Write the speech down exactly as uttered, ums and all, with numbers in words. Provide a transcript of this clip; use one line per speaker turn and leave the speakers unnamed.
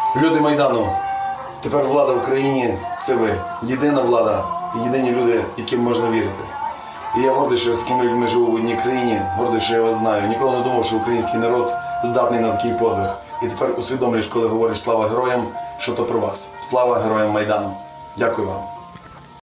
Люди Майдану, тепер влада в країні – це ви. Єдина влада, єдині люди, яким можна вірити. І я гордий, що я з такими людьми живу в одній країні, гордий, що я вас знаю. Ніколи не думав, що український народ здатний на такий подвиг. І тепер усвідомлюєш, коли говориш «Слава героям», що то про вас. Слава героям Майдану. Дякую вам.